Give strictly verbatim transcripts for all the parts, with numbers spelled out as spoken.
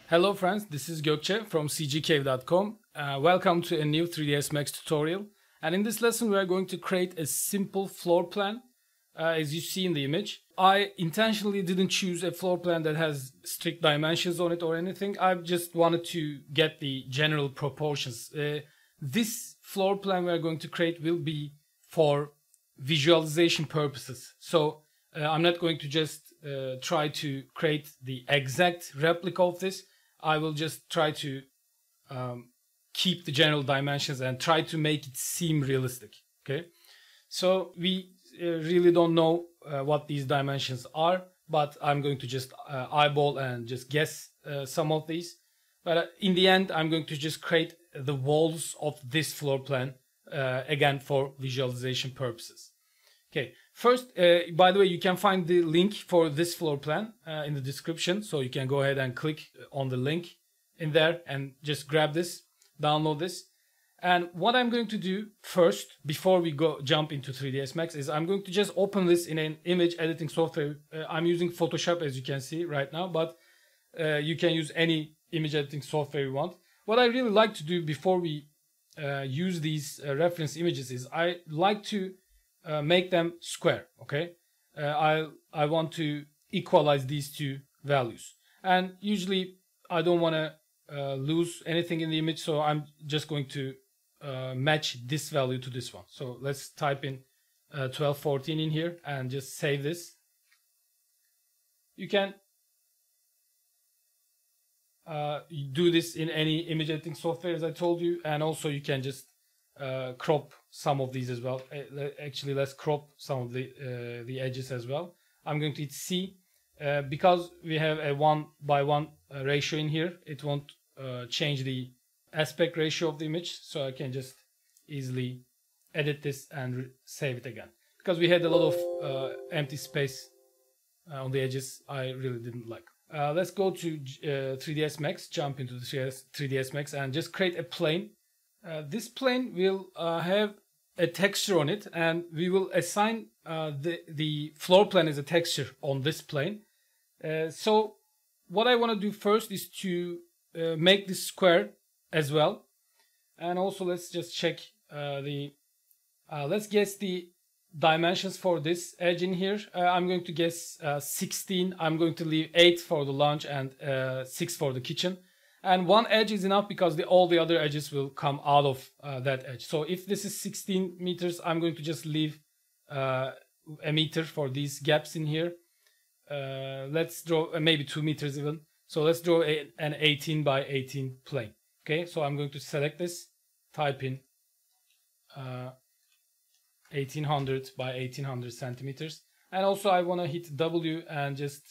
Hello friends, this is Gökçe from c g cave dot com. Uh, welcome to a new three D S Max tutorial. And in this lesson we are going to create a simple floor plan uh, as you see in the image. I intentionally didn't choose a floor plan that has strict dimensions on it or anything. I just wanted to get the general proportions. Uh, this floor plan we are going to create will be for visualization purposes. So uh, I'm not going to just uh, try to create the exact replica of this. I will just try to um, keep the general dimensions and try to make it seem realistic. Okay, so we uh, really don't know uh, what these dimensions are, but I'm going to just uh, eyeball and just guess uh, some of these. But uh, in the end, I'm going to just create the walls of this floor plan uh, again for visualization purposes. Okay, first, uh, by the way, you can find the link for this floor plan uh, in the description. So you can go ahead and click on the link in there and just grab this, download this. And what I'm going to do first, before we go jump into three D S Max, is I'm going to just open this in an image editing software. Uh, I'm using Photoshop, as you can see right now, but uh, you can use any image editing software you want. What I really like to do before we uh, use these uh, reference images is I like to Uh, make them square. Okay, uh, I I want to equalize these two values, and usually I don't want to uh, lose anything in the image, so I'm just going to uh, match this value to this one. So let's type in uh, twelve fourteen in here and just save this. You can uh, do this in any image editing software, as I told you, and also you can just Uh, crop some of these as well. Uh, actually, let's crop some of the uh, the edges as well. I'm going to hit C uh, because we have a one by one uh, ratio in here. It won't uh, change the aspect ratio of the image, so I can just easily edit this and save it again. Because we had a lot of uh, empty space uh, on the edges, I really didn't like. Uh, let's go to uh, three D S Max, jump into the three D S Max, and just create a plane. Uh, this plane will uh, have a texture on it, and we will assign uh, the, the floor plan as a texture on this plane. Uh, so what I want to do first is to uh, make this square as well. And also let's just check uh, the, uh, let's guess the dimensions for this edge in here. Uh, I'm going to guess uh, sixteen. I'm going to leave eight for the lounge and uh, six for the kitchen. And one edge is enough because the, all the other edges will come out of uh, that edge. So if this is sixteen meters, I'm going to just leave uh, a meter for these gaps in here. Uh, let's draw uh, maybe two meters even. So let's draw a, an eighteen by eighteen plane. Okay, so I'm going to select this, type in uh, eighteen hundred by eighteen hundred centimeters. And also I want to hit W and just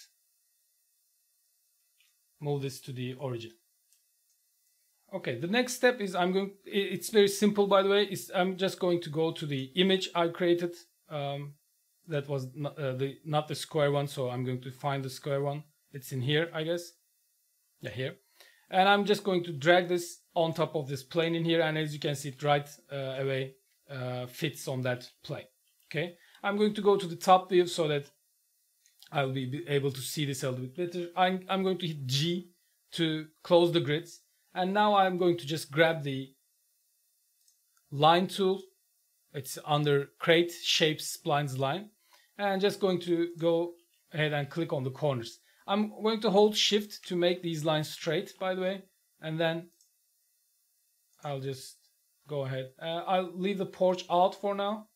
move this to the origin. Okay, the next step is I'm going, it's very simple by the way, is I'm just going to go to the image I created. Um, that was not, uh, the, not the square one, so I'm going to find the square one. It's in here, I guess. Yeah, here. And I'm just going to drag this on top of this plane in here, and as you can see, it right uh, away uh, fits on that plane. Okay, I'm going to go to the top view so that I'll be able to see this a little bit better. I'm, I'm going to hit G to close the grids. And now I'm going to just grab the line tool. It's under create shapes splines line. And just going to go ahead and click on the corners. I'm going to hold shift to make these lines straight, by the way. And then I'll just go ahead. Uh, I'll leave the porch out for now.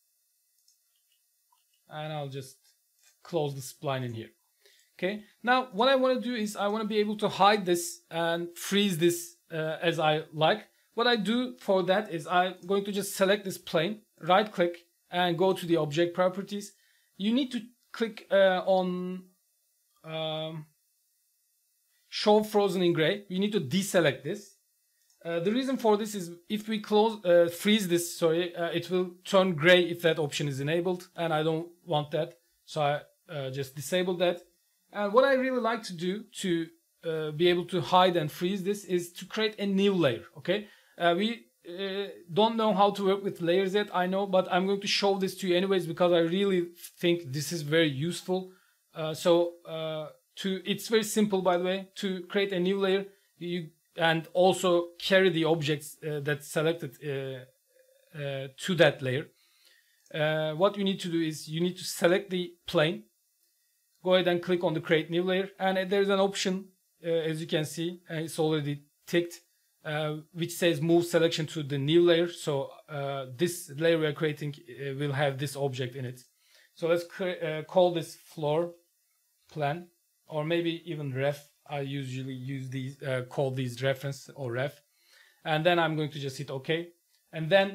And I'll just close the spline in here. Okay, now what I want to do is I want to be able to hide this and freeze this uh, as I like. What I do for that is I'm going to just select this plane, right click, and go to the object properties. You need to click uh, on um, show frozen in gray. You need to deselect this. Uh, the reason for this is if we close uh, freeze this, sorry, uh, it will turn gray if that option is enabled, and I don't want that, so I uh, just disable that. And what I really like to do to uh, be able to hide and freeze this is to create a new layer. Okay, uh, we uh, don't know how to work with layers yet, I know, but I'm going to show this to you anyways because I really think this is very useful. Uh, so uh, to, it's very simple, by the way, to create a new layer you and also carry the objects uh, that selected uh, uh, to that layer. Uh, what you need to do is you need to select the plane, go ahead and click on the create new layer, and there's an option uh, as you can see, and it's already ticked, uh, which says move selection to the new layer. So uh, this layer we are creating uh, will have this object in it. So let's uh, call this floor plan, or maybe even ref. I usually use these, uh, call these reference or ref, and then I'm going to just hit OK. And then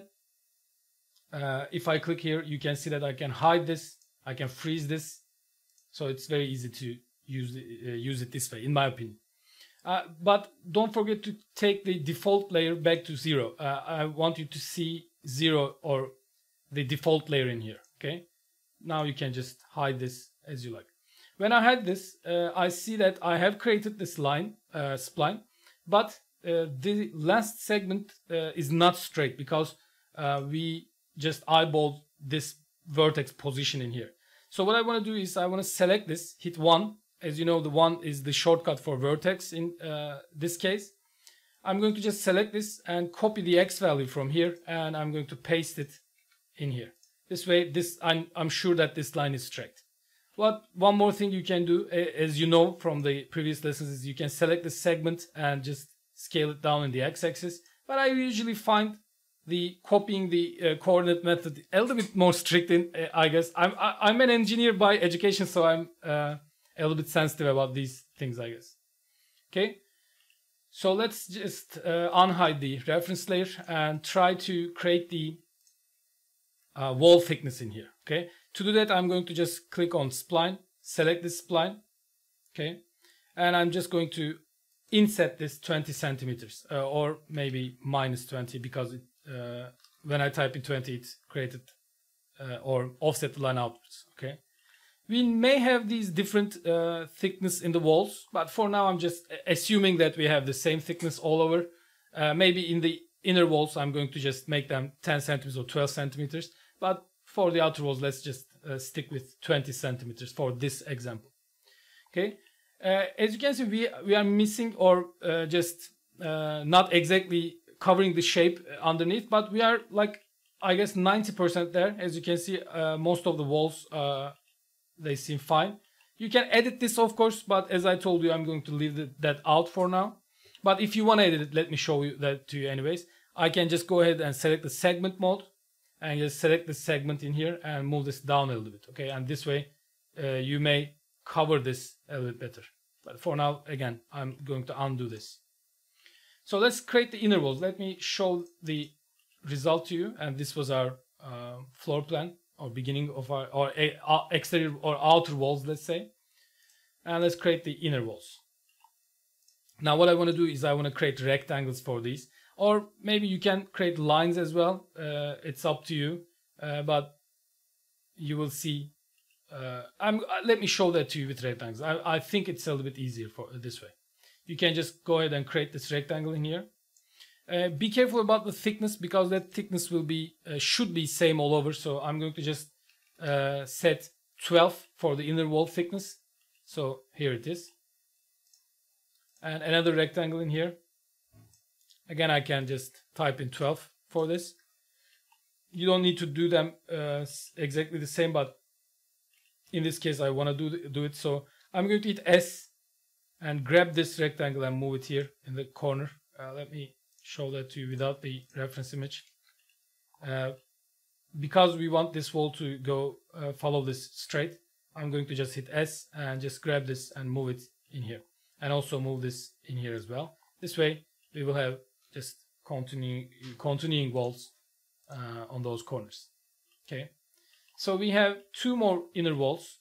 uh, if I click here, you can see that I can hide this, I can freeze this. So it's very easy to use uh, use it this way, in my opinion. Uh, but don't forget to take the default layer back to zero. Uh, I want you to see zero or the default layer in here. Okay. Now you can just hide this as you like. When I had this, uh, I see that I have created this line, uh, spline, but uh, the last segment uh, is not straight because uh, we just eyeballed this vertex position in here. So what I want to do is I want to select this, hit one. As you know, the one is the shortcut for vertex in uh, this case. I'm going to just select this and copy the X value from here, and I'm going to paste it in here. This way, this I'm, I'm sure that this line is straight. What one more thing you can do, as you know from the previous lessons, is you can select the segment and just scale it down in the x-axis. But I usually find the copying the uh, coordinate method a little bit more strict. In uh, I guess I'm I, I'm an engineer by education, so I'm uh, a little bit sensitive about these things, I guess. Okay, so let's just uh, unhide the reference layer and try to create the uh, wall thickness in here. Okay. To do that, I'm going to just click on spline, select this spline, okay, and I'm just going to inset this twenty centimeters, uh, or maybe minus twenty, because it, uh, when I type in twenty, it created uh, or offset the line outwards. Okay, we may have these different uh, thickness in the walls, but for now, I'm just assuming that we have the same thickness all over. Uh, maybe in the inner walls, I'm going to just make them ten centimeters or twelve centimeters, but for the outer walls, let's just uh, stick with twenty centimeters for this example. Okay, uh, as you can see, we we are missing or uh, just uh, not exactly covering the shape underneath, but we are like, I guess, ninety percent there. As you can see, uh, most of the walls uh, they seem fine. You can edit this, of course, but as I told you, I'm going to leave the, that out for now. But if you want to edit it, let me show you that to you anyways. I can just go ahead and select the segment mode, and just select the segment in here and move this down a little bit. Okay, and this way uh, you may cover this a little bit better. But for now, again, I'm going to undo this. So let's create the inner walls. Let me show the result to you. And this was our uh, floor plan, or beginning of our or a, uh, exterior or outer walls, let's say. And let's create the inner walls. Now what I want to do is I want to create rectangles for these. Or maybe you can create lines as well. Uh, it's up to you. Uh, but you will see. Uh, I'm, let me show that to you with rectangles. I, I think it's a little bit easier for this way. You can just go ahead and create this rectangle in here. Uh, be careful about the thickness, because that thickness will be uh, should be same all over. So I'm going to just uh, set twelve for the inner wall thickness. So here it is. And another rectangle in here. Again, I can just type in twelve for this. You don't need to do them uh, exactly the same, but in this case, I want to do, do it. So I'm going to hit S and grab this rectangle and move it here in the corner. Uh, let me show that to you without the reference image. Uh, because we want this wall to go uh, follow this straight, I'm going to just hit S and just grab this and move it in here. And also move this in here as well. This way, we will have just continuing continuing walls uh, on those corners. Okay, so we have two more inner walls.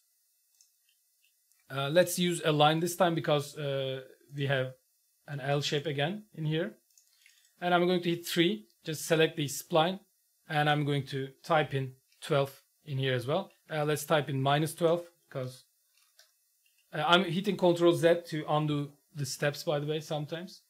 Uh, let's use a line this time, because uh, we have an L shape again in here. And I'm going to hit three, just select the spline, and I'm going to type in twelve in here as well. Uh, let's type in minus twelve, because uh, I'm hitting Control Z to undo the steps, by the way, sometimes.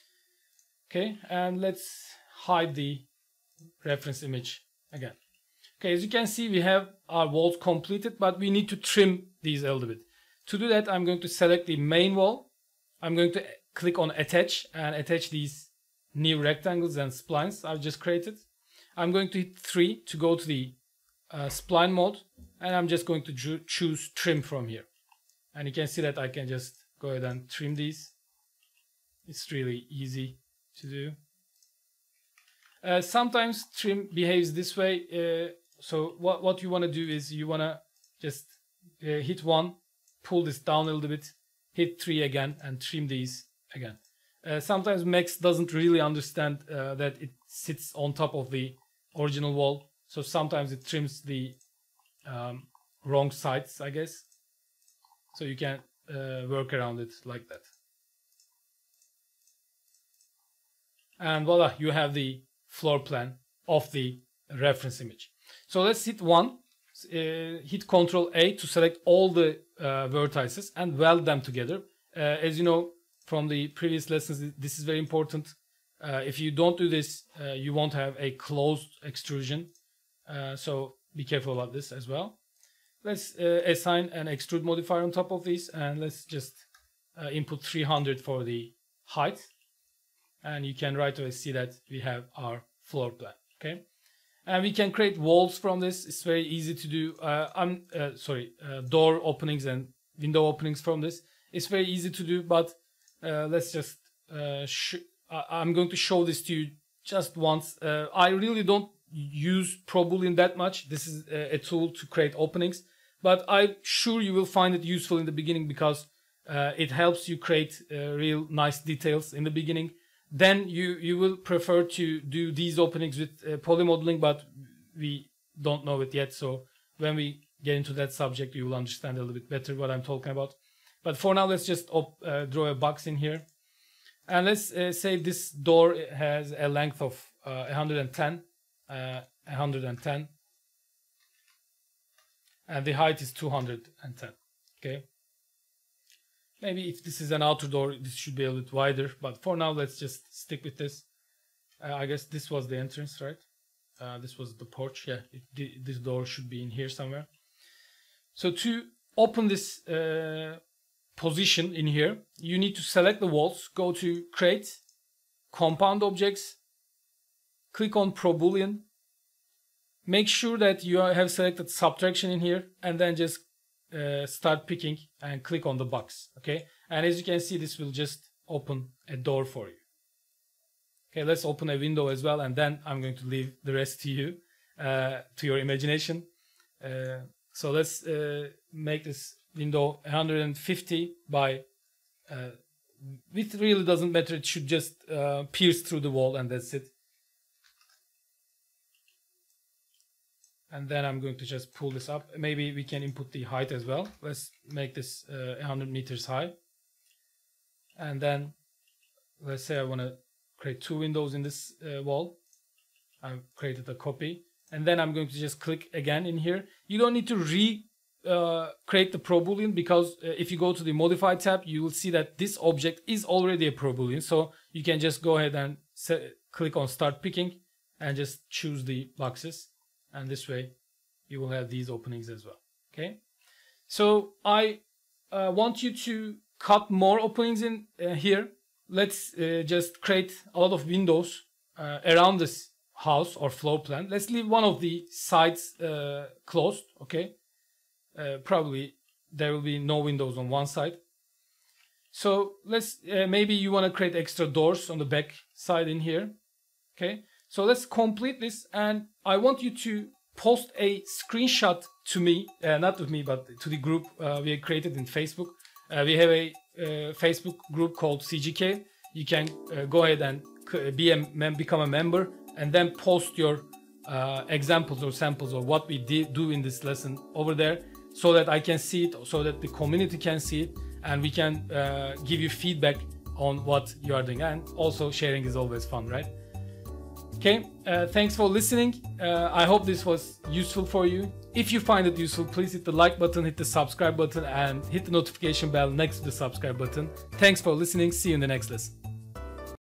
Okay, and let's hide the reference image again. Okay, as you can see, we have our walls completed, but we need to trim these a little bit. To do that, I'm going to select the main wall. I'm going to click on attach and attach these new rectangles and splines I've just created. I'm going to hit three to go to the uh, spline mode, and I'm just going to choose trim from here. And you can see that I can just go ahead and trim these. It's really easy to do. Uh, sometimes trim behaves this way. Uh, so what, what you want to do is you want to just uh, hit one, pull this down a little bit, hit three again, and trim these again. Uh, sometimes Max doesn't really understand uh, that it sits on top of the original wall. So sometimes it trims the um, wrong sides, I guess. So you can uh, work around it like that. And voila, you have the floor plan of the reference image. So let's hit one, uh, hit control A to select all the uh, vertices and weld them together. Uh, as you know from the previous lessons, this is very important. Uh, if you don't do this, uh, you won't have a closed extrusion. Uh, so be careful about this as well. Let's uh, assign an extrude modifier on top of this, and let's just uh, input three hundred for the height. And you can right away see that we have our floor plan. Okay, and we can create walls from this. It's very easy to do. Uh, I'm uh, sorry, uh, door openings and window openings from this. It's very easy to do, but uh, let's just. Uh, sh I'm going to show this to you just once. Uh, I really don't use ProBoolean that much. This is a, a tool to create openings, but I'm sure you will find it useful in the beginning because uh, it helps you create uh, real nice details in the beginning. Then you, you will prefer to do these openings with uh, polymodeling, but we don't know it yet. So when we get into that subject, you will understand a little bit better what I'm talking about. But for now, let's just op uh, draw a box in here. And let's uh, say this door has a length of uh, one hundred ten, uh, one hundred ten, and the height is two hundred ten. Okay. Maybe if this is an outer door, this should be a little bit wider, but for now, let's just stick with this. Uh, I guess this was the entrance, right? Uh, this was the porch. Yeah, it, this door should be in here somewhere. So to open this uh, position in here, you need to select the walls, go to create, compound objects, click on ProBoolean, make sure that you have selected subtraction in here, and then just uh, start picking and click on the box. Okay, and as you can see, this will just open a door for you. Okay, let's open a window as well, and then I'm going to leave the rest to you, uh, to your imagination. Uh, so let's uh, make this window one hundred fifty by, uh, it really doesn't matter, it should just uh, pierce through the wall, and that's it. And then I'm going to just pull this up. Maybe we can input the height as well. Let's make this uh, one hundred meters high. And then let's say I want to create two windows in this uh, wall. I've created a copy. And then I'm going to just click again in here. You don't need to re uh, create the ProBoolean, because uh, if you go to the modify tab, you will see that this object is already a ProBoolean. So you can just go ahead and set, click on start picking and just choose the boxes. And this way you will have these openings as well. Okay. So I uh, want you to cut more openings in uh, here. Let's uh, just create a lot of windows uh, around this house or floor plan. Let's leave one of the sides uh, closed. Okay. Uh, probably there will be no windows on one side. So let's uh, maybe you want to create extra doors on the back side in here. Okay. So let's complete this, and I want you to post a screenshot to me, uh, not to me, but to the group uh, we created in Facebook. Uh, we have a uh, Facebook group called C G K. You can uh, go ahead and be a mem become a member, and then post your uh, examples or samples of what we did do in this lesson over there, so that I can see it, so that the community can see it, and we can uh, give you feedback on what you are doing. And also sharing is always fun, right? Okay, uh, thanks for listening. Uh, I hope this was useful for you. If you find it useful, please hit the like button, hit the subscribe button, and hit the notification bell next to the subscribe button. Thanks for listening. See you in the next lesson.